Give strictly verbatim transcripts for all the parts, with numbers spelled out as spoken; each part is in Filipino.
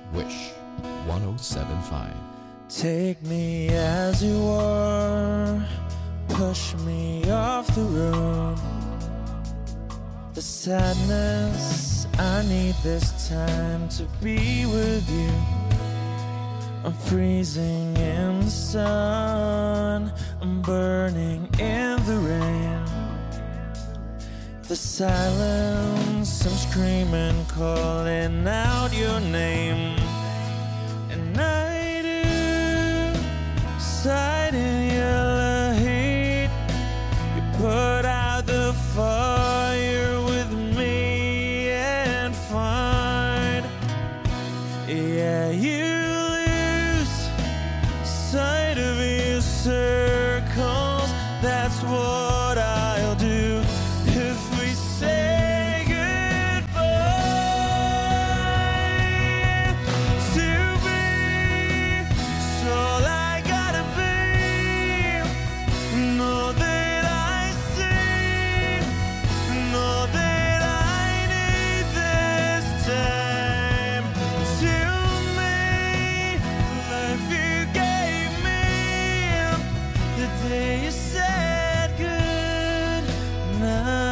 Wish one oh seven point five. Take me as you are, push me off the road. The sadness, I need this time to be with you. I'm freezing in the sun, I'm burning in the rain. The silence, I'm screaming, calling out your name. And I do, sight in yellow heat. You put out the fire with me and find, yeah, you lose sight of your circles. That's what I'll do if we say goodbye. To be, it's all I gotta be. Know that I see, know that I need this time. To me, life you gave me the day you said good night.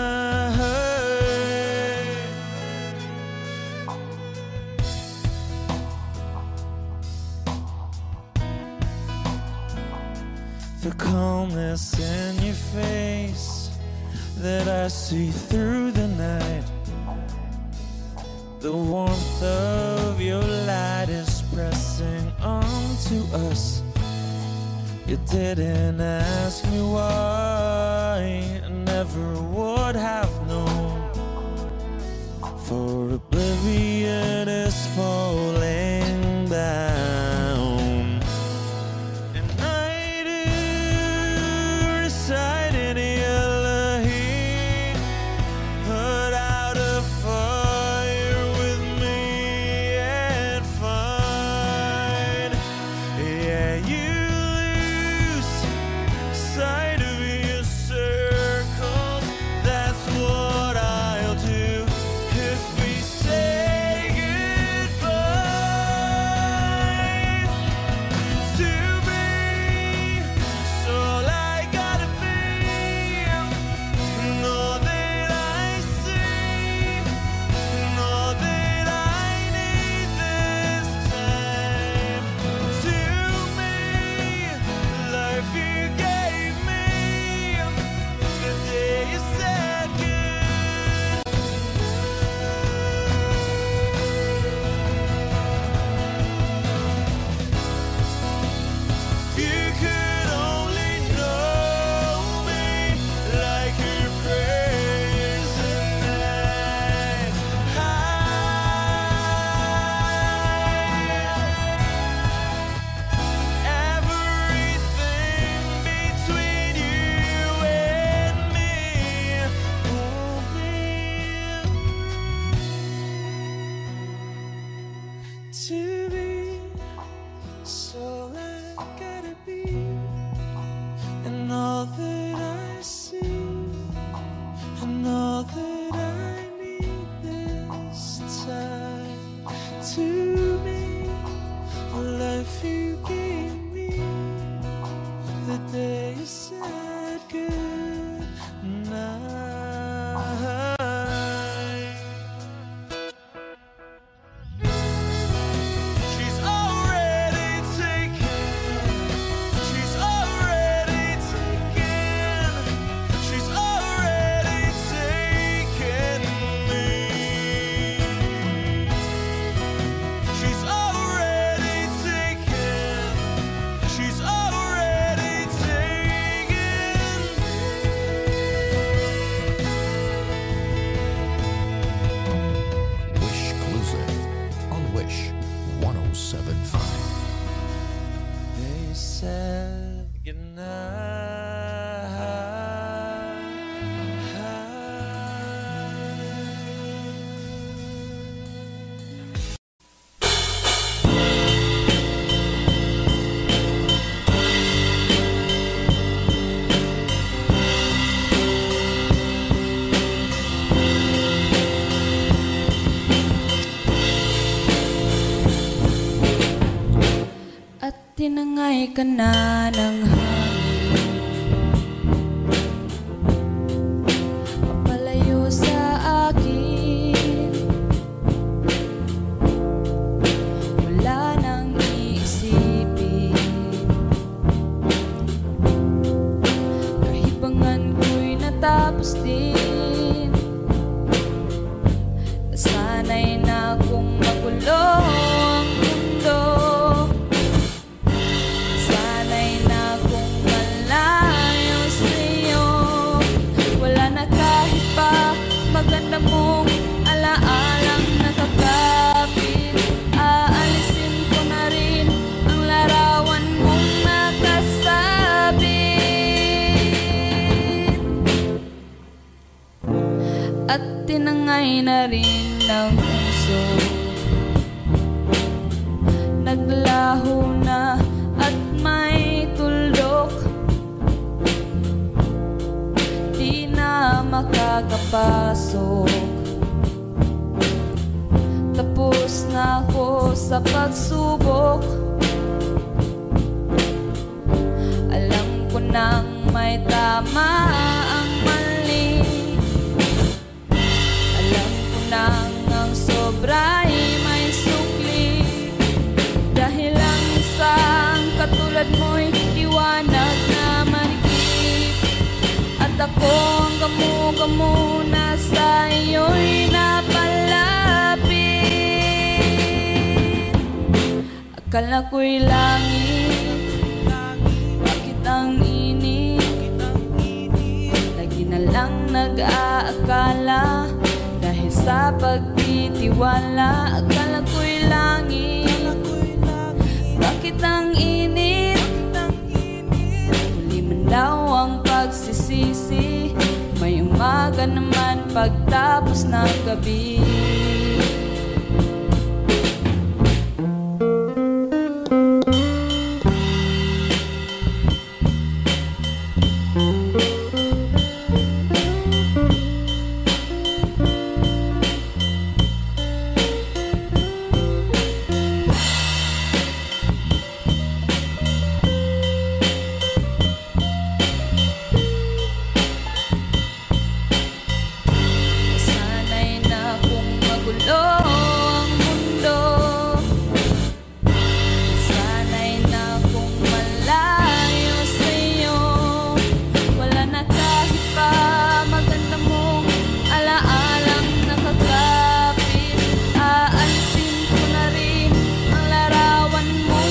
The calmness in your face that I see through the night. The warmth of your light is pressing onto us. You didn't ask me why, I never would have known. For oblivion is falling down. And I do reside in yellow heat. Put out a fire with me and find, yeah, you sight of your circles. That's what I'll do if we say goodbye. To be, it's all I gotta be. Know that I see, know that I need this time. To me, life you gave me the day you said good. If you could only know me like your prayers at night. Everything between you and me won't be to be. So I gotta be, and all that I see, and all that I need this time. To me, a life you gave me the day you said good night. tinangay ka na ng hangin, papalayo sa akin. Wala nang iisipin, kahibangan ko'y natapos din. Nasanay na akong magulo ang mundo, nasanay na akong malayo sa'yo. Wala na kahit pa maganda mong alaalang nakakapit. Aalisin ko na rin ang larawan mong nakasabit, at tinangay na rin ng puso. Naglaho na at may tuldok, di na makakapasok. Tapos na ako sa pagsubok, alam ko nang may tama ang mali. Alam ko nang ang sobra'y may sukli, dahil ang isang katulad mo'y liwanag na marikit. At ako ang gamo-gamo na sa iyo'y napalapit. Akala ko'y langit, bakit ang init? Lagi na lang nag-aakala, dahil sa pagtitiwala. Akala ko'y langit, bakit ang init? Huli man daw ang pagsisisi, may umaga naman pagtapos ng gabi. Sanay na akong magulo ang mundo, sanay na akong malayo sa'yo. Wala na kahit pa maganda mong alaalang nakakapit. Aalisin ko na rin ang larawan mong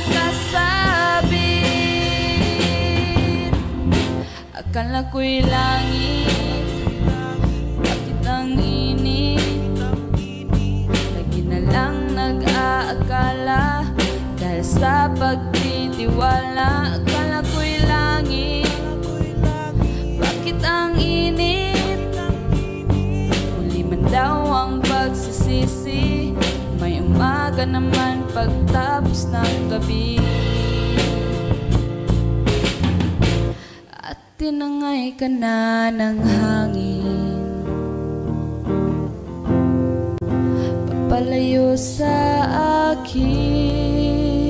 nakasabit. Akala ko'y langit, bakit ang init? Lagi na lang nag-aakala, dahil sa pagtitiwala. Akala ko'y langit, bakit ang init? Huli man daw ang pagsisisi, may umaga naman pagtapos ng gabi. At tinangay ka na ng hangin, papalayo sa akin.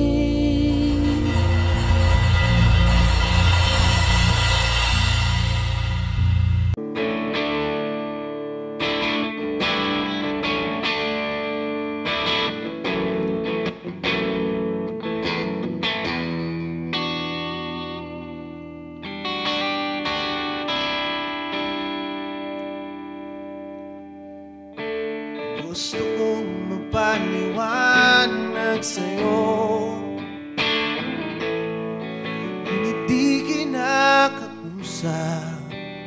Gusto kong magpaliwanag sa'yo, ngunit di kinakausap.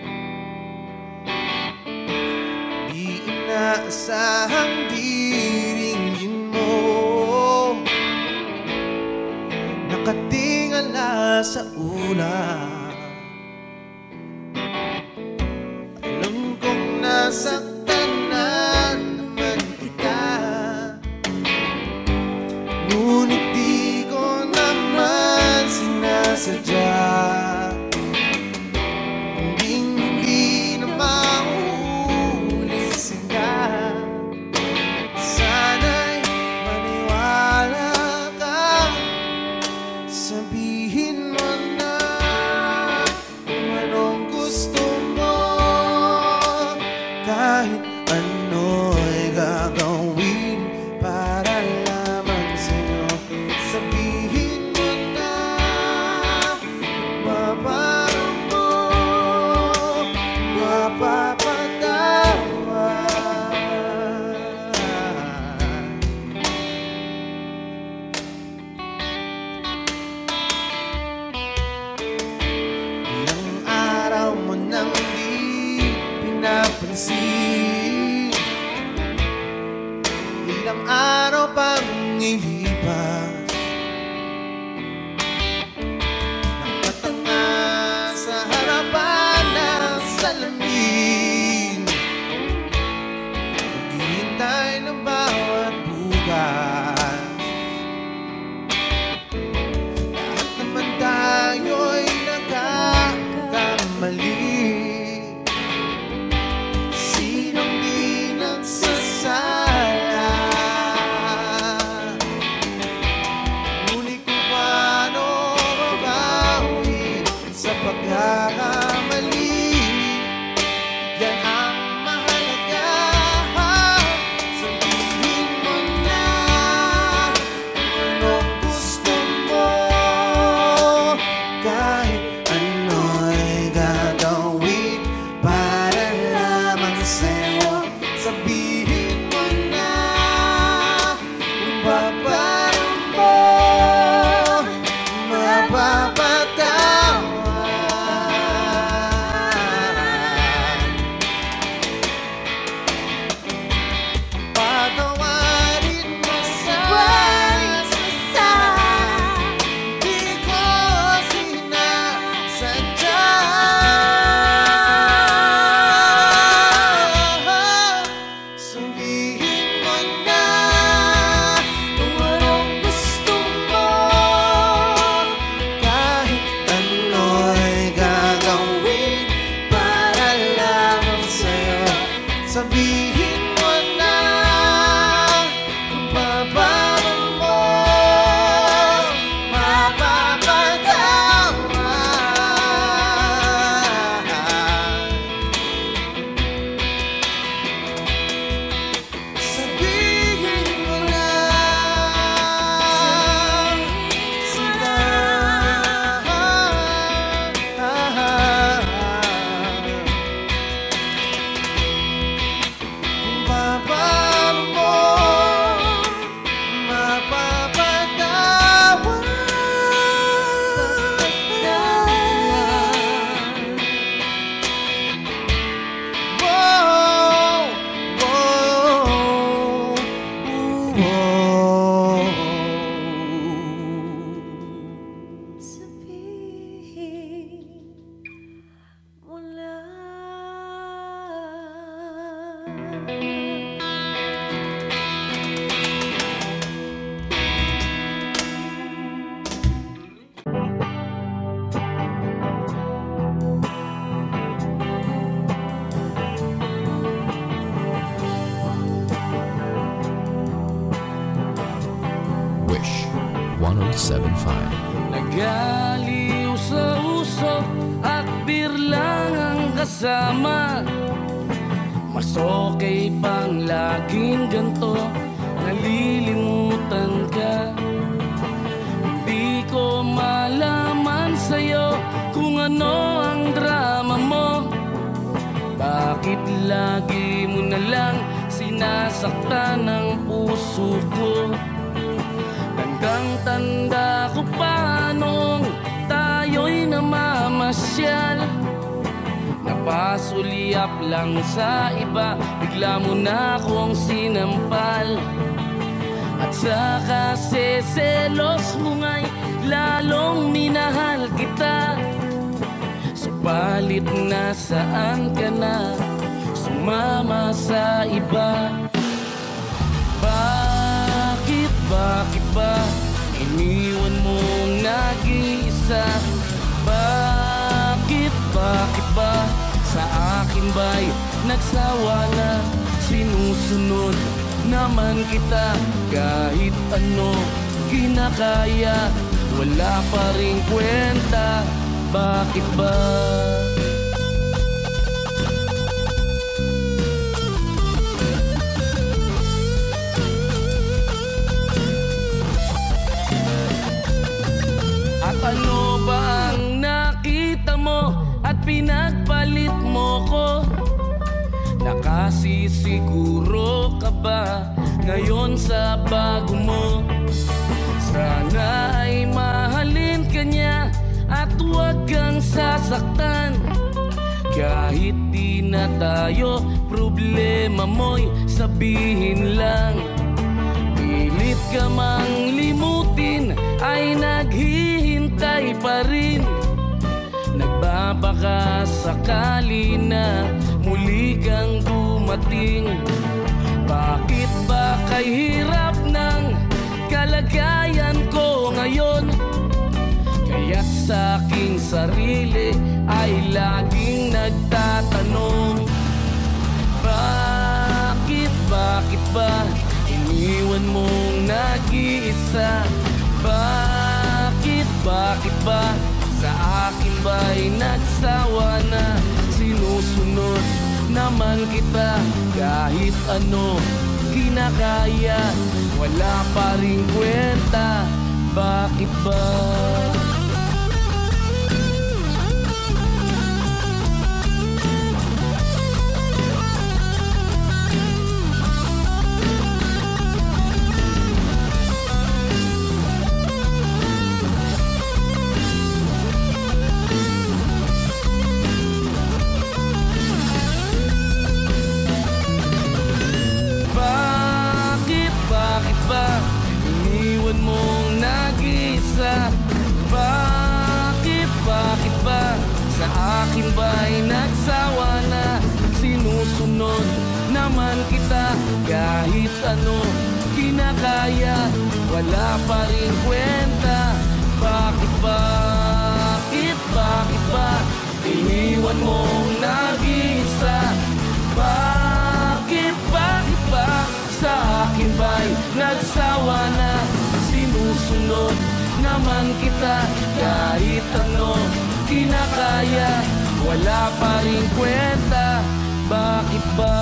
Di inaasahang diringgin mo, nakatingala sa ulap. Alam kong nasaktan na naman kita, ngunit di ko naman sinasadya. Hinding-hindi na mauulit sila. Sana'y maniwala ka ilang araw pang ilipas. Nakatanga sa harapan ng salamin, naghihintay ng bawat bukas. Lahat naman tayo'y nagkakamali. Sinong di nagsasala? Ngunit kung paano mabawi sa pagkakamali, yan ang mahalaga. Sabihin mo na anong gusto mo, kahit ano'y gagawin para lamang sa'yo. Sabihin mo na kung paano mo mapapatawan. Patawarin mo sa di ko sinasadya. Sabihin mo na kung anong gusto mo, kahit ano'y gagawin para lamang sa'yo. Sabihin mo na kung paano mo mapapatawan. Sabihin mo na sila. Kung paano mo mapapatawan. Whoa, whoa, whoa. Sabihin mo Wish one oh seven point five. Nagaliw sa uso at birlang ang kasama. Mas okay pang laging ganto, nalilimutan ka. Hindi ko malaman sa'yo kung ano ang drama mo. Bakit lagi mo na lang sinasaktan ang puso ko? Tandang-tanda ko pa nung tayo'y namamasyal, napasulyap lang sa iba, bigla mo na akong sinampal. At sa kasi selos mo nga'y lalong minahal kita. Subalit nasaan ka na, sumama sa iba. Bakit, bakit ba iniwan mong nag-iisa? Bakit, bakit ba sa akin ba'y nagsawa na? Sinusunod naman kita kahit ano kinakaya, wala pa rin kwenta. Bakit ba? At ano ba ang nakita mo at pinagpalit mo ko? Nakasisiguro ka ba ngayon sa bago mo? Sana ay mahalin ka niya at huwag kang sasaktan. Kahit di na tayo, problema mo'y sabihin lang. ka mang limutin ay naghihintay pa rin. Nagbabaka sakali na muli kang dumating. Bakit ba kay hirap ng kalagayan ko ngayon? Kaya't sa aking sarili ay laging nagtatanong, Bakit, bakit ba iniwan mong nag-iisa? Bakit, bakit ba sa akin ba'y nagsawa na? Sinusunod naman kita kahit ano kinakaya, wala pa rin kwenta. Bakit ba? Iniwan mong nag-isa. Bakit, bakit ba sa akin ba'y nagsawa na? Sinusunod naman kita kahit ano kinakaya, wala pa rin kwenta. Bakit, bakit, bakit ba iniwan mong nag-isa? Bakit, bakit ba sa akin ba'y nagsawa na? Sinusunod naman kita kahit ano kinakaya, wala pa rin kwenta. Bakit ba?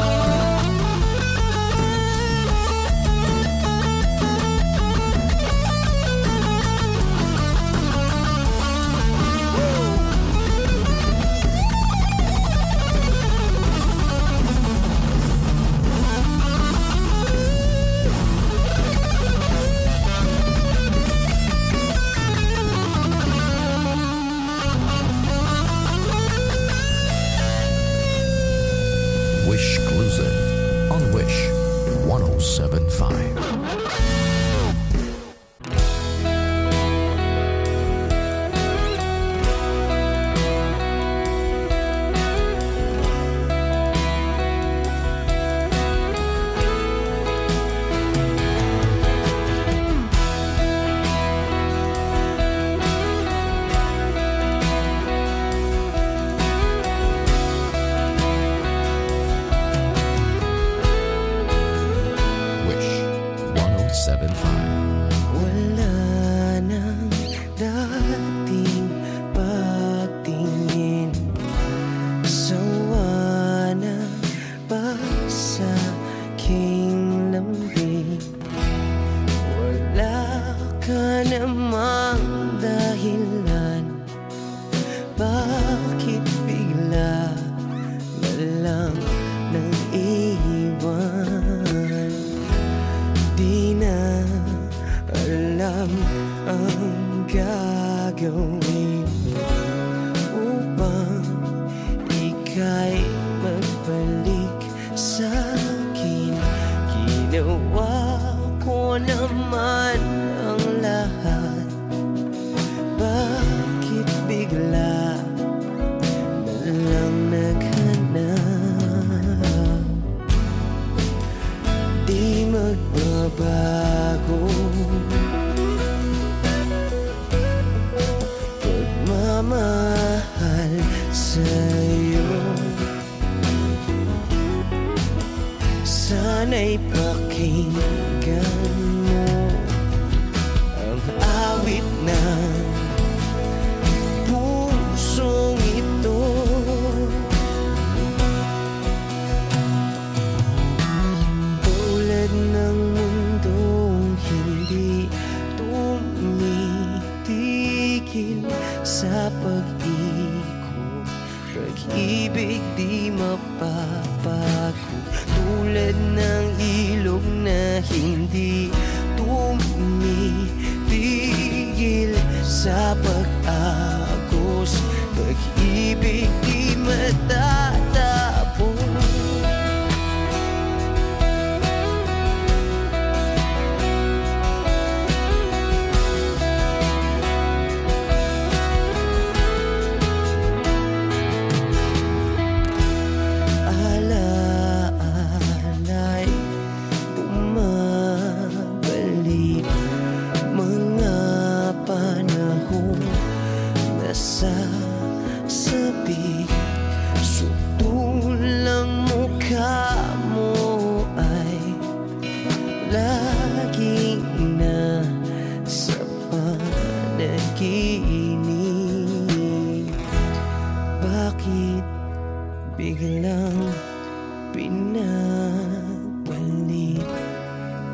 Exclusive on Wish one oh seven point five. Wala nang dating pagtingin, sawa na ba sa aking lambing? Wala ka namang dahilan, bakit bigla na lang nang iwan? Di na alam ang gagawin upang ika'y magbalik sa'kin. Ginawa ko naman ang lahat, bakit bigla na lang naghanap? Di magbabago pagmamahal sa'yo. Sana'y pakinggan mo ang awit ng pusong ito. Tulad ng mundong hindi tumitigil sa pag-ikot, pag-ibig di mapapago. Tulad ng ilog na hindi tumitigil sa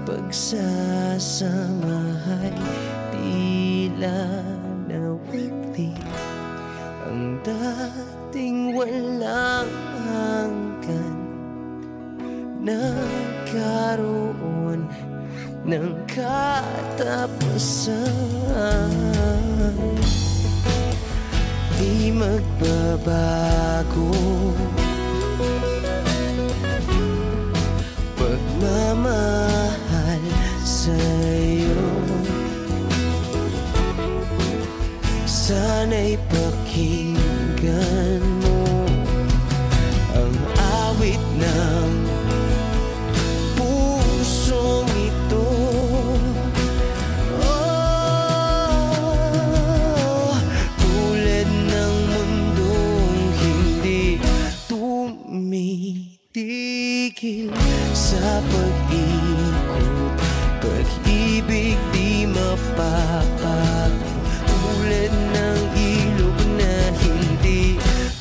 pagsasamahay tila nawagli ang dating walang hanggan. Nagkaroon ng katapusan, di magbabago pagmamahal sa'yo. Sana'y pakinggan mo ang awit ng pusong ito. Oh, tulad ng mundong hindi tumitigil sa pag-ikot, pag-ibig di mapapago. Tulad ng ilog na hindi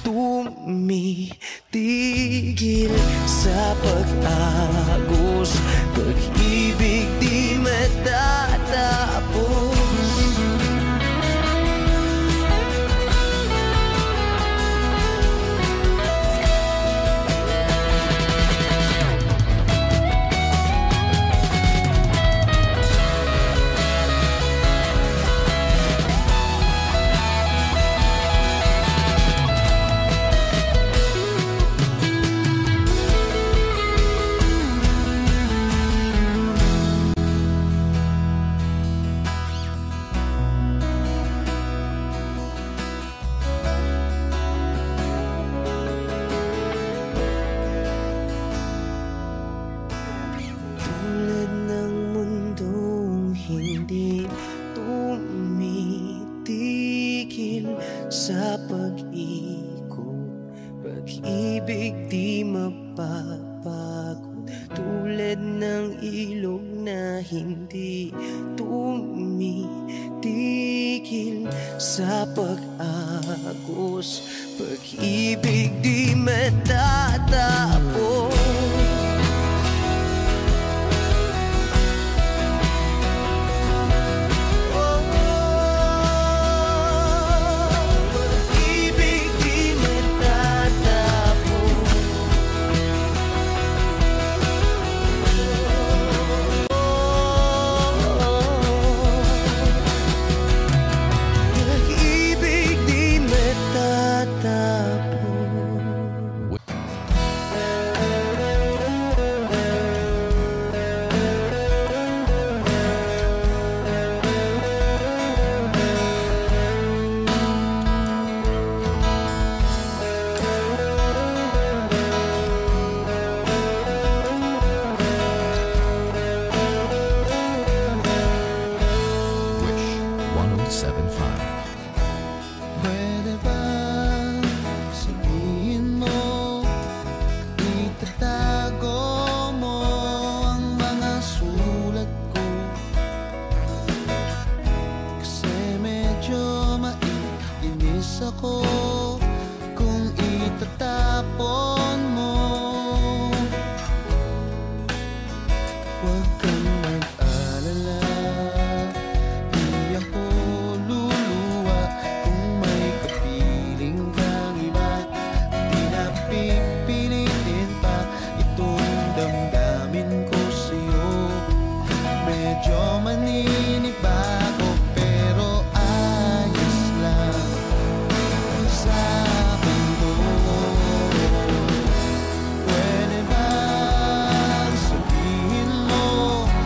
tumitigil sa pag-agos, pag-ibig di matatapos. Sa pag-ikot, pag-ibig di mapapagod. Tulad ng ilog na hindi tumitigil sa pag-agos, pag-ibig di matatapos. Ako kung itatapon mo, huwag kang mag-alala, di ako luluwa. Kung may kapiling kang iba, di na pipilitin pa itong damdamin ko sa'yo. Medyo maninibago pero ayos lang sa mundo. Pwede bang sabihin mo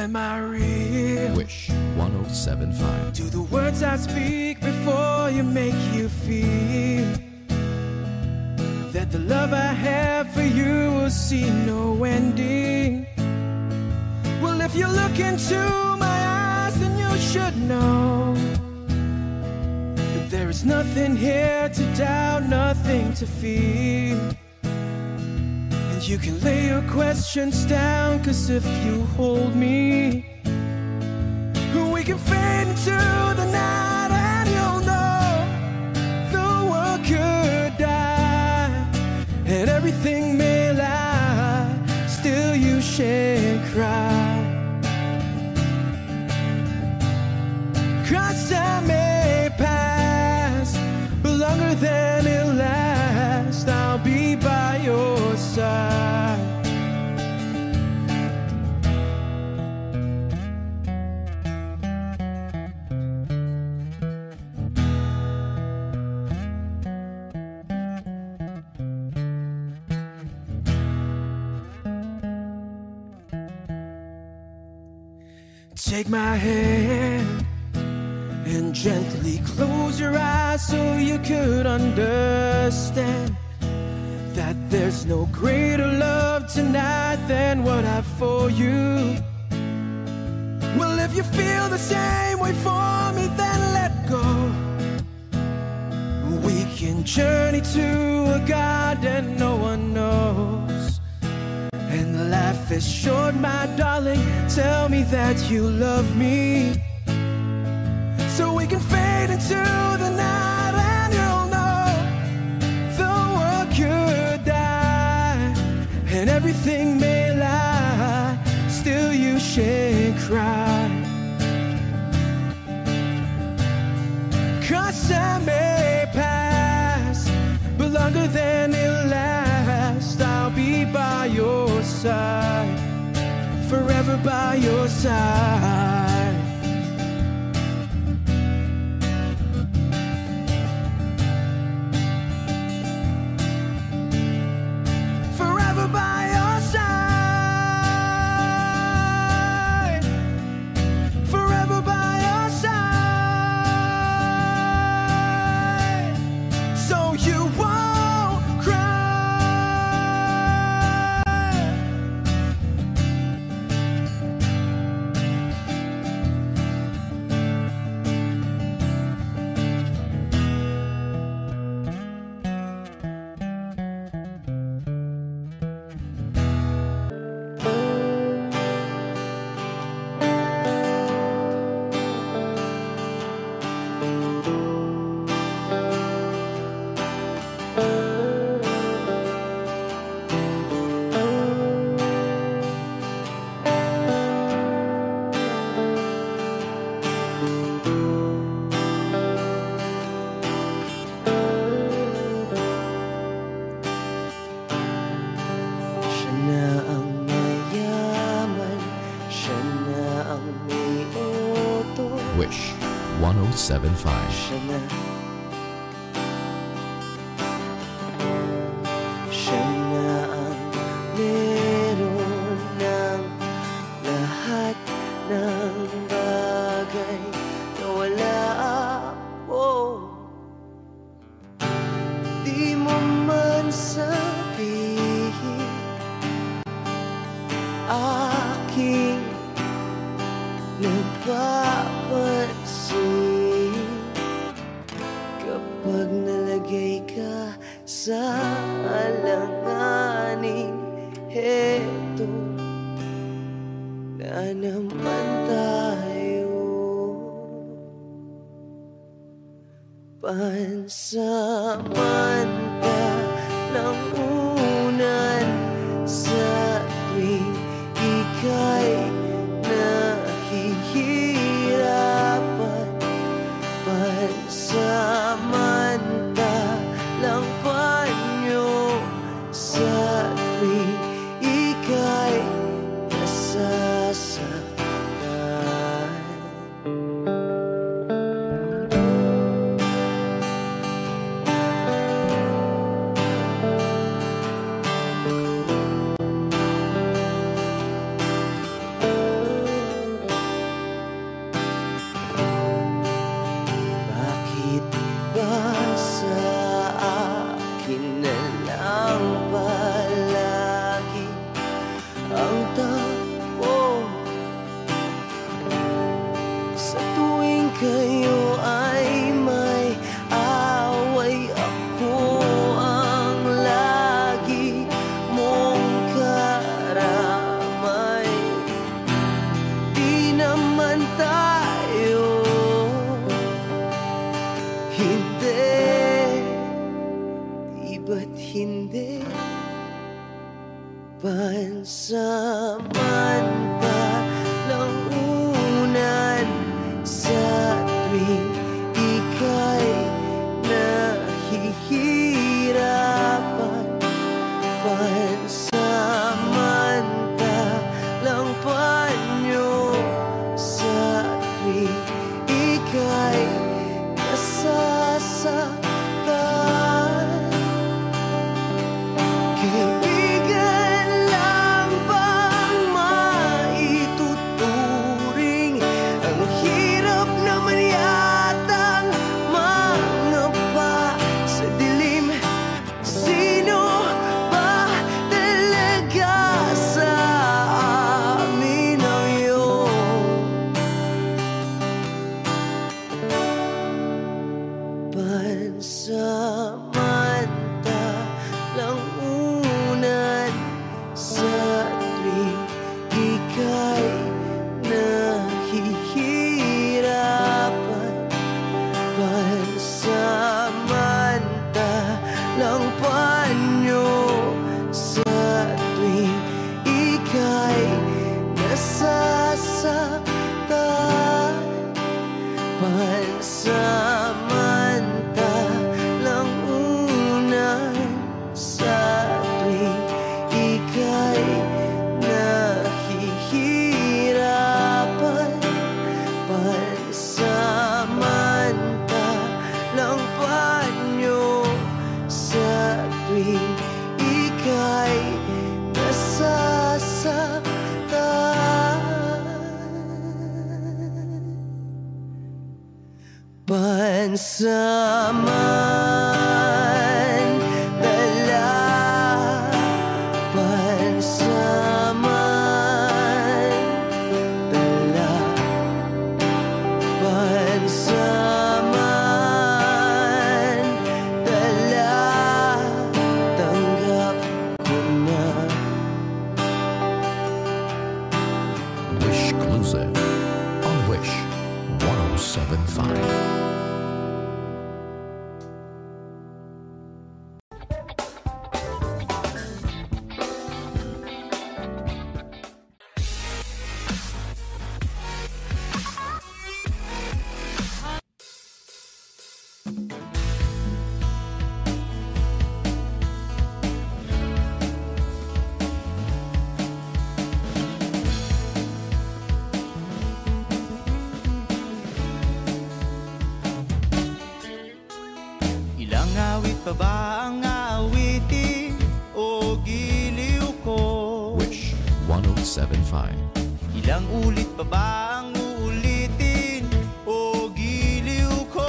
Am I real? Wish one oh seven point five. Do the words I speak before you make you feel that the love I have for you will see no ending? Well, if you look into my eyes, then you should know that there is nothing here to doubt, nothing to fear. And you can lay your questions down, 'cause if you hold me, we can fade into the night, and you'll know the world could die and everything may lie, still you shan't cry. 'Cause time may pass, but longer than it'll last, I'll be by your side. Take my hand and gently close your eyes so you could understand that there's no greater love tonight than what I've for you. Well, if you feel the same way for me, then let go. We can journey to a garden no one knows. And life is short, my darling, tell me that you love me, so we can fade into the night, and you'll know the world could die and everything may lie, still you shan't cry. 'Cause time may pass, but longer than it'll last, I'll be by your side, forever by your side. Forever by your side, forever by your side, so you won't cry. Siya na ang mayaman, siya na ang may utos, Wish one oh seven point five. siya na. Siya na ang meron ng lahat ng bagay na wala ako. Di mo man sabihin aking napapansin kapag nalagay ka sa alanganin. Heto na naman tayo, pansamantalang unan sa tuwing ika'y nahihirapan, pansamantalang panyo sa tuwing ika'y nasasaktan. hindi, di ba't hindi pansamantalang unan sa tuwing ika'y nahihirapan, pansamantalang panyo sa tuwing ika'y nasasaktan. Kaibigan lang bang maituturing? Ang hirap naman yatang mangapa sa dilim. Sino ba talaga sa amin ang iyong pansamantalang unan sa tuwing ika'y nahihirapan, pansamantalang panyo sa tuwing ika'y nasasaktan, pansamantalang unan sa tuwing ika'y nahihirapan, pansamantalang panyo sa tuwing ika'y nasasaktan. Pansamantala, pansamantala, pansamantala, tanggap ko na. Wish Exclusive on Wish one oh seven point five. Ilang awit pa ba ang aawitin o giliw ko? Wish one oh seven point five. Ilang ulit pa ba ang uulitin o giliw ko?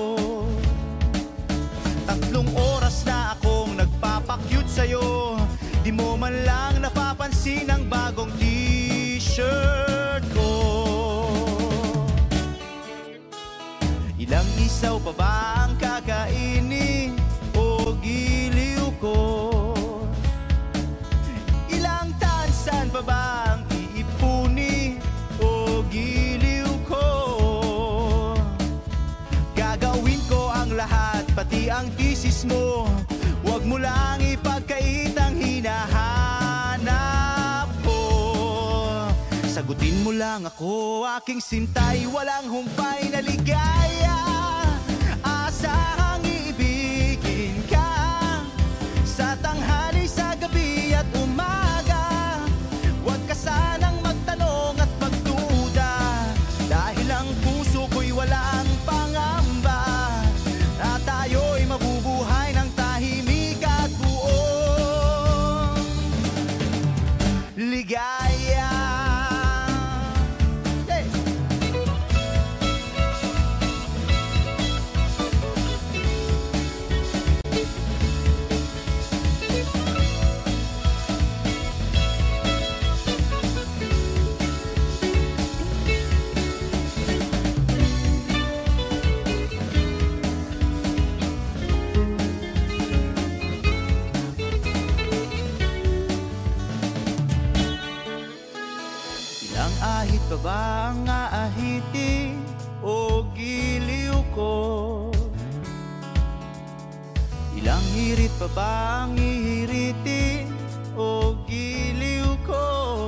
Tatlong oras na akong nagpapakyut sa'yo, di mo man lang napapansin ang bagong t-shirt ko. Ilang isaw pa ba ang kakainin o giliw ko? Ilang tansan pa ba ang iipuni o giliw ko? Gagawin ko ang lahat, pati ang thesis mo. Huwag mo lang ipagkait ang hinahanap ko. Sagutin mo lang ako, aking sintay, walang humpay na ligaya. Asahang iibigin ka sa tanghali, sa gabi at umaga. Huwag ka sanang magtanong at magduda, dahil ang puso ko'y walang pangamba, na tayo'y mabubuhay ng tahimik at buong ligaya. Hey! Ilang ahit pa ba ang aahitin o giliw ko? hirit pa bang ihiritin o giliw ko?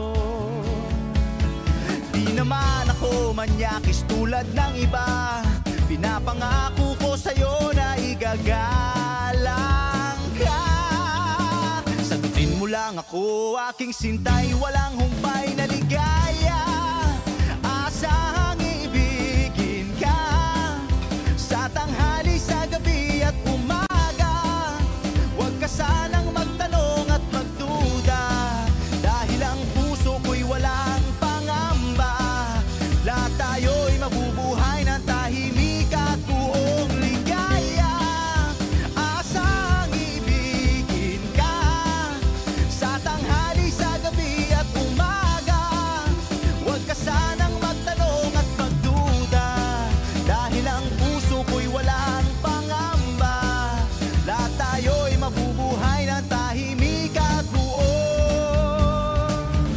Di naman ako manyakis tulad ng iba. Pinapangako ko sa'yo na igagalang ka. Sagutin mo lang ako, aking sintay, walang humpay na ligaya. Asahang ibigin ka sa tanghali, sa gabi at umaga. Huwag ka sanang magtanong at magduda, dahil ang puso ko'y walang pangamba. Lahat tayo'y mabubuhay ng tahimik at buong ligaya. Asang ibigin ka sa tanghali, sa gabi at umaga. Huwag ka sanang magtanong at magduda, dahil ang puso ko'y walang pangamba. Lahat tayo'y mabubuhay ng tahimik at buong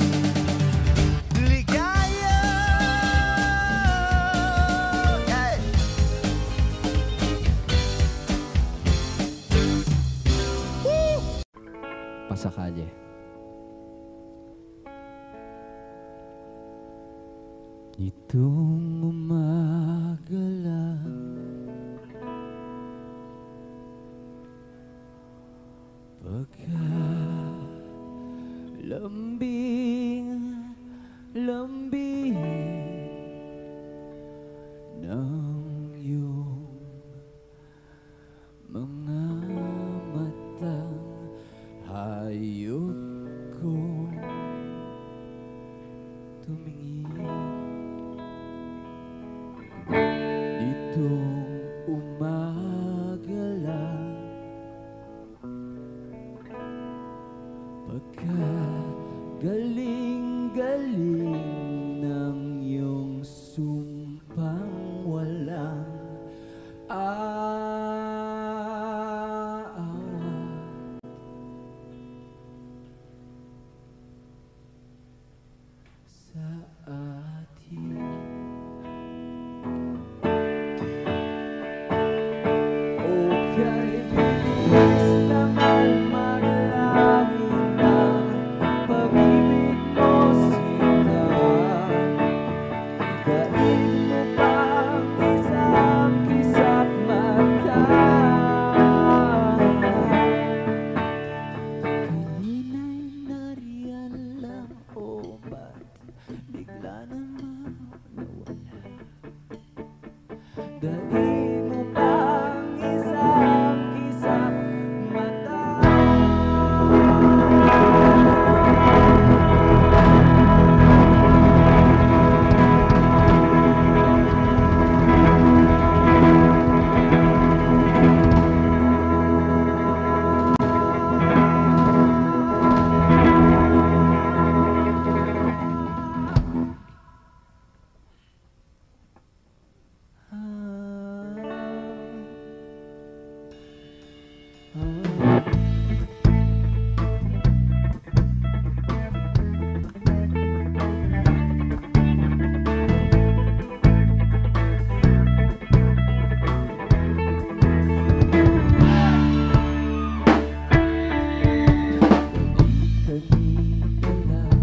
ligaya. Hey! Woo! Pasakali. Itong umaga lang, pagka lambing, lambing ng iyong mga matang hayop ko tumingin. Itong umaga lang, pagka galing-galing ng iyong sumpang walang aawa. Sa atin okay, bilis naman maglaho ng pag-ibig mo, sinta. Daig mo pang isang kisap mata. Kanina'y nariyan lang, o ba't bigla naman nawala? Daig mo pang isang kisap mata. Kanina lang,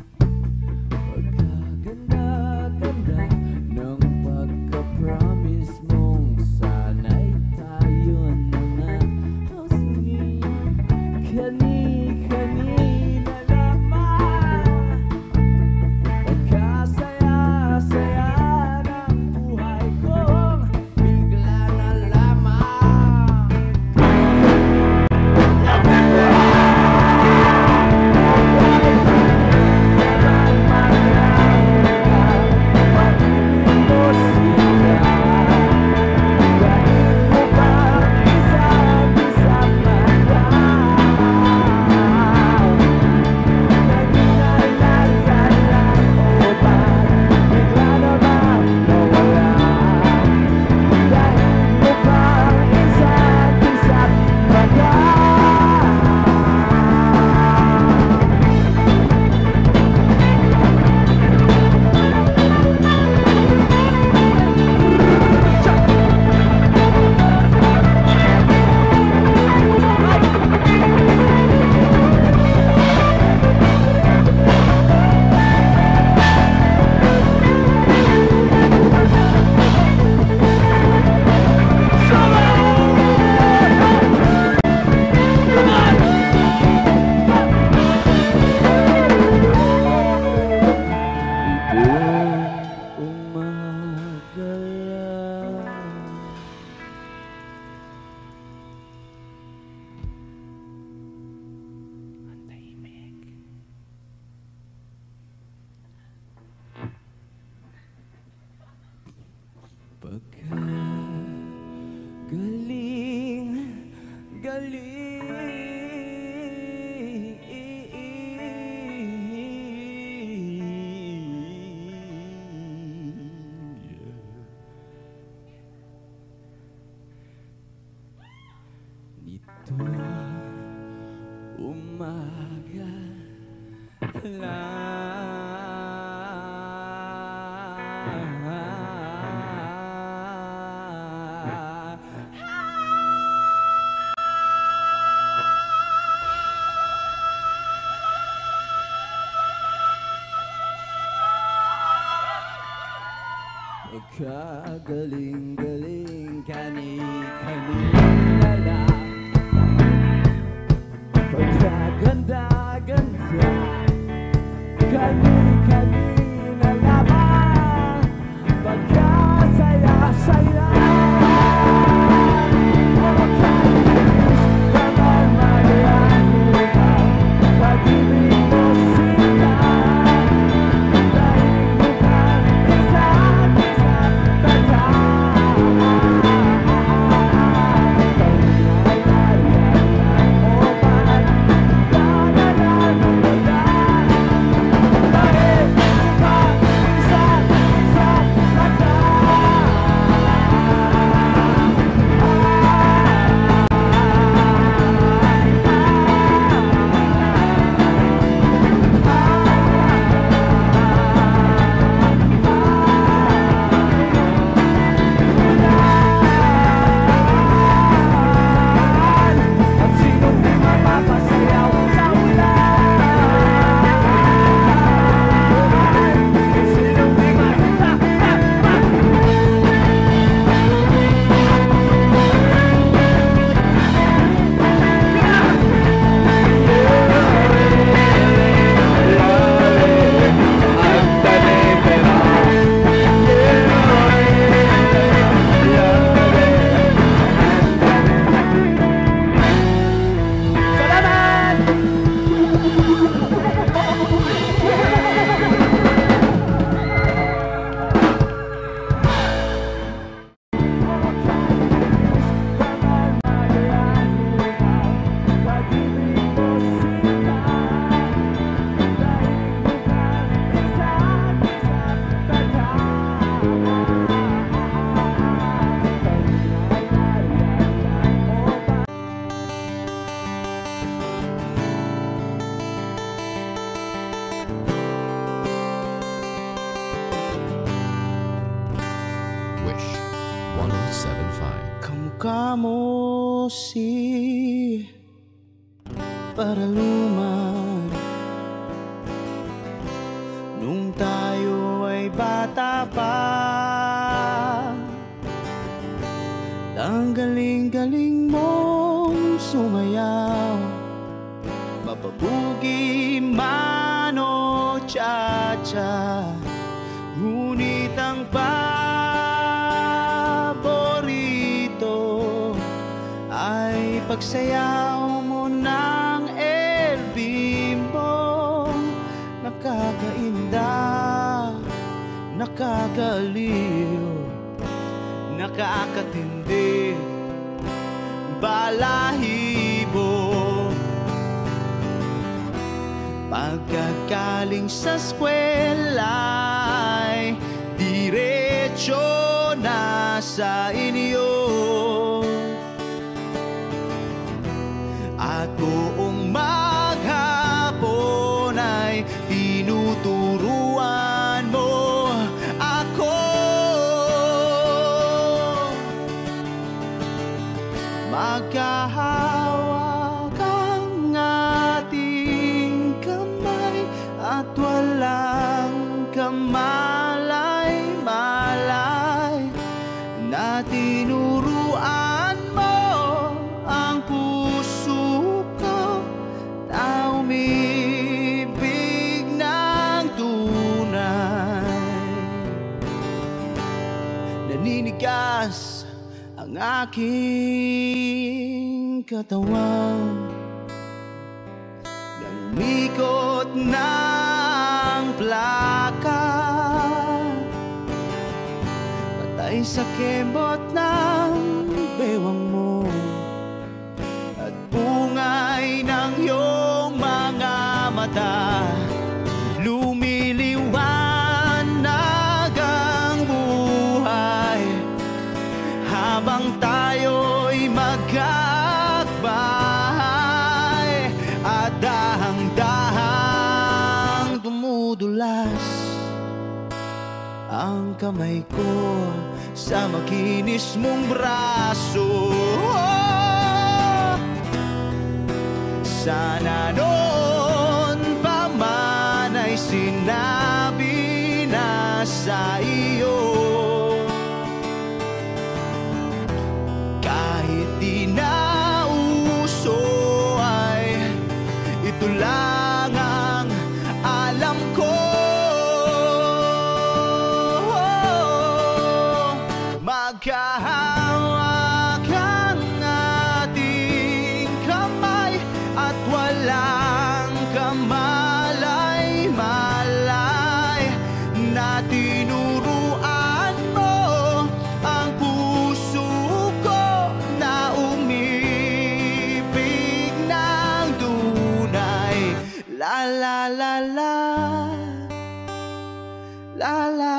pagkaganda-ganda ng pagka-promise mong sana'y tayo na nga. How's Umaga lang Kagaling-galing kani-kanina lang Pagkaganda-ganda kani-kanina lamang Pagkasaya-saya Pagkalinis naman mariakulang Pag-ibig mo sila Dahil mukhang isa't isa't tata Wish one oh seven point five. Kamukha mo si Paraluman nung tayo ay bata pa. Ang galing-galing mong sumayaw, mapabugi man o cha-cha. Ngunit ang paborito ay pagsayaw mo ng El Bimbo. Nakakainda, nakakaliw, nakakatindi, balahibo. Pagkagaling sa eskwela'y diretso na sa inyo, at buong maghapon ay tinuturuan mo ako. Magkahawak ang ating kamay at walang kamalay-malay, na tinuruan mo ang puso ko na umibig ng tunay. Naninigas ang aking katawan ng likot ng plaka, patay sa kembot ng bewang mo gagakbay at dahang-dahang dumudulas ang kamay ko sa makinis mong braso. Sana noon pa man ay sinabi na sa iyo, kahit di na uso ay ito lang ang alam ko. Magkahawak ang ating kamay at walang kamalay-malay na tinuruan mo ang puso ko na umibig ng tunay. La la la la, la la,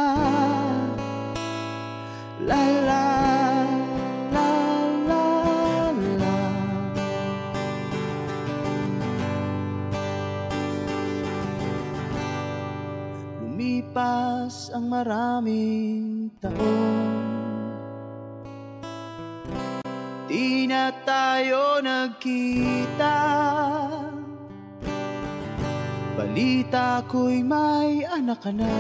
la la, la la, la. Lumipas ang maraming taon, di na tayo nagkita. Balita ko'y may anak ka na,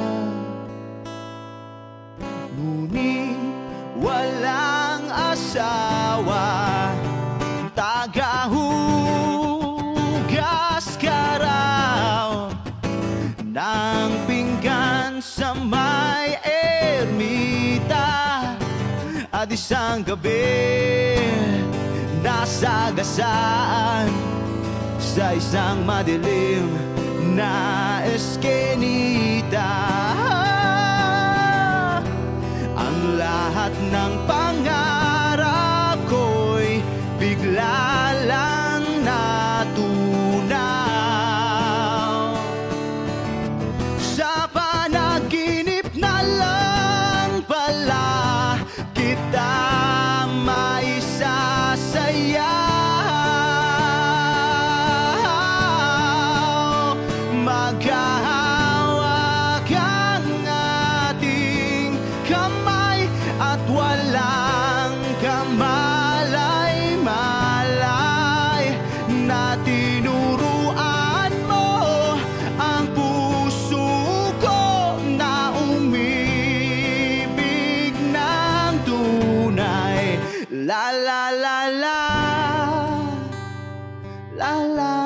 ngunit walang asawa. Tagahugas ka raw ng pinggan sa may ermita, at isang gabi nasagasaan sa isang madilim na eskenita. Ang lahat ng pangarap ko'y bigla lang natunaw. Sa panaginip na lang pala kita maisasaya. Maghahawak ang ating kamay at walang kamalay-malay na tinuruan mo ang puso ko na umibig ng tunay. La la la la, la la,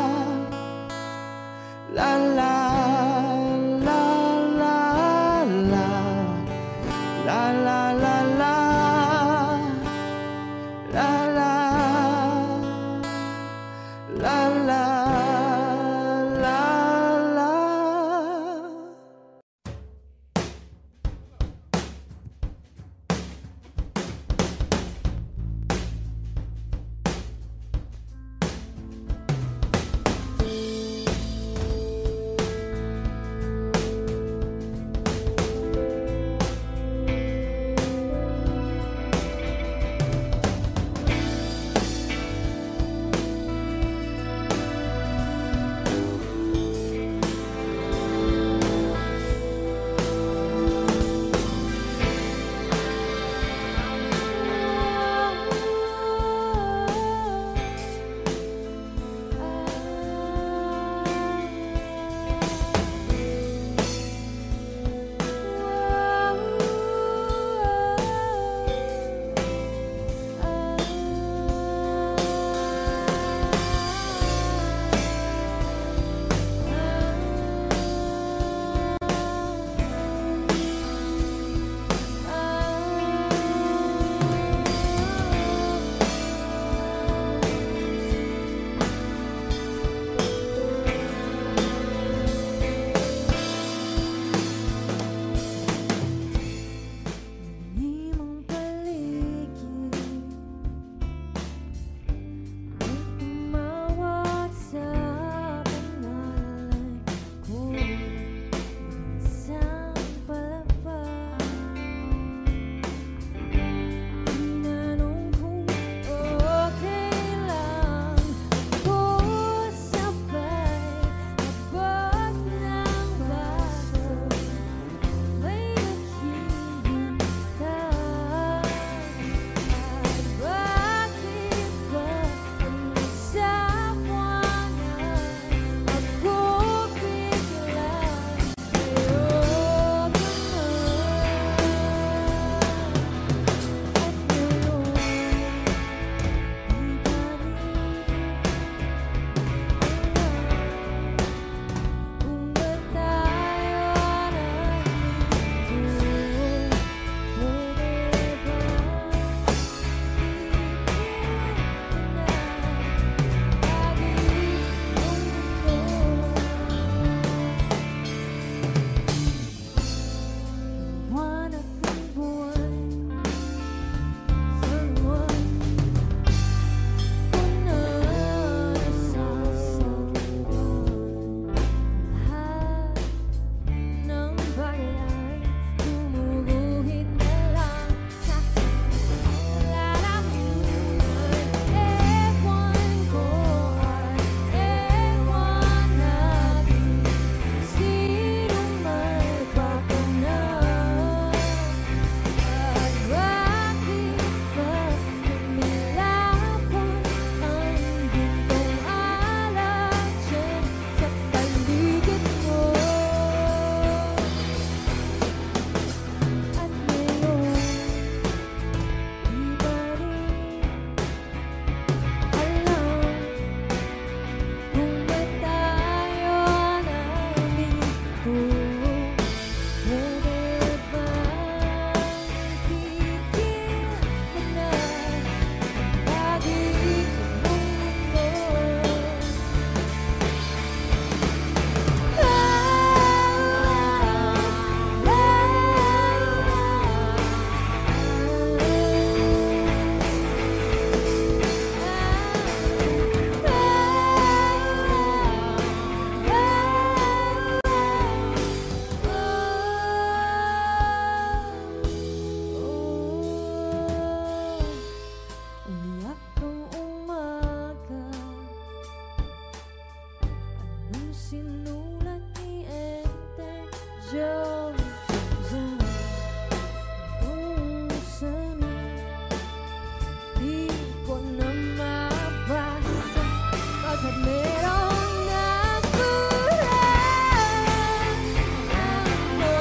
la la, la la, la, la la la la, la la, la la, la la. Just, just kung sana di ko na mabasa pagkat meron nakurang ako.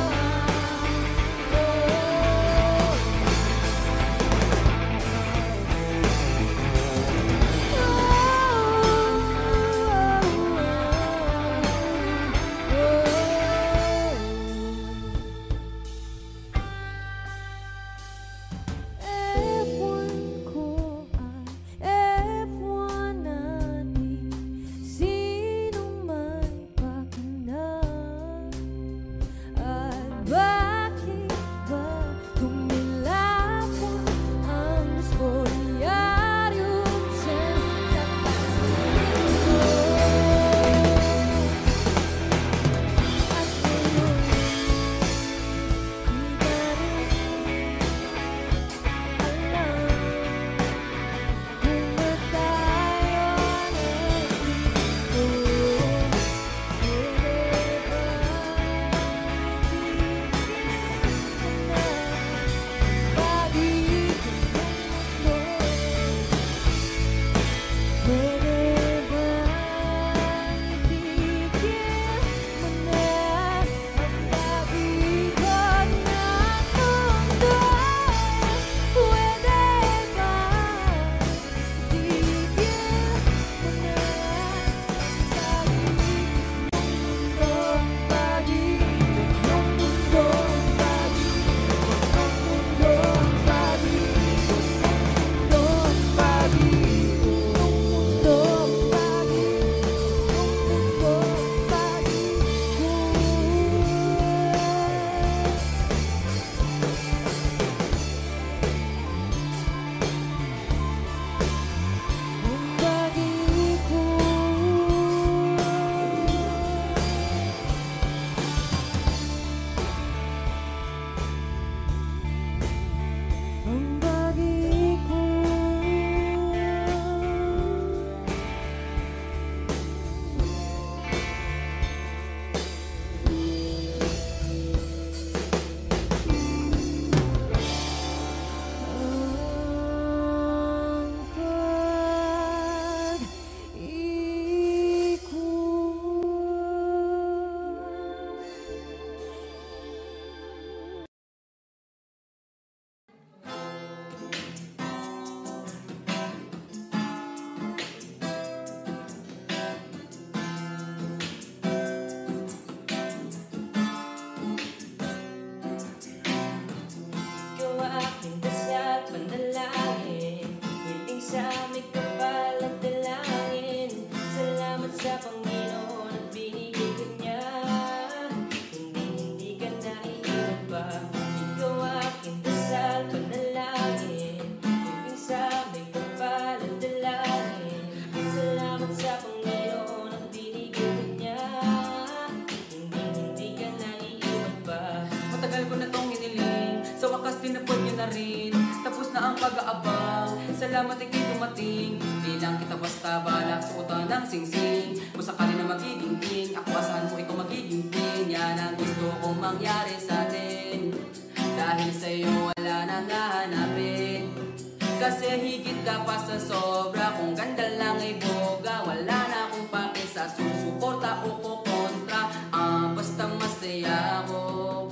Salamat ikay dumating. Di lang kita basta balak suotan ng singsing. Kung sakali na magiging king, ako asahan mo ikaw magiging king. Yan ang gusto kong mangyari sa atin. Dahil sa'yo wala nang hahanapin. Kasi higit ka pa sa sobra. Kung ganda lang ay boga, wala na akong pake sa susuporta o kukontra. Ah, basta masaya ako.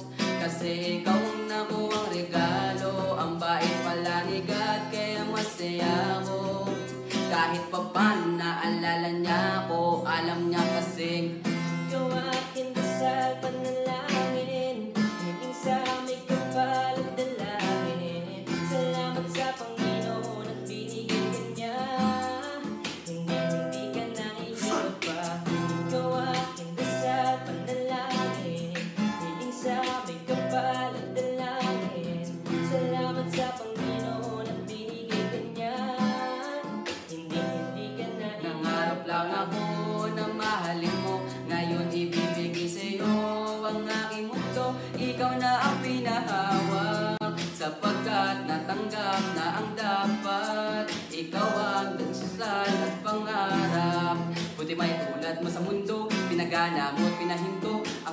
Kasi ikaw na mo ang regalo. Ang bait pala ni God, kaya masaya ako. Kahit pa paano naalala niya ako, alam niya kasing ikaw aking dasal, panalangin. Higing sa may kapal at dalangin. Salamat sa Panginoon at binigyan ka niya. Hindi, hindi ka na ihirap pa. Ikaw aking dasal, panalangin. Higing sa may kapal at dalangin. Salamat sa Panginoon at binigyan ka niya. Hindi, hindi ka na nangarap lang ako na mahalin mo. Ngayon ibibigay sa'yo ang aking mundo. Ikaw na ang pinahawak, sapagkat natanggap na ang dapat. Ikaw ang dasal at pangarap. Buti may tulad mo sa mundo, pinagana mo at pinahinto ang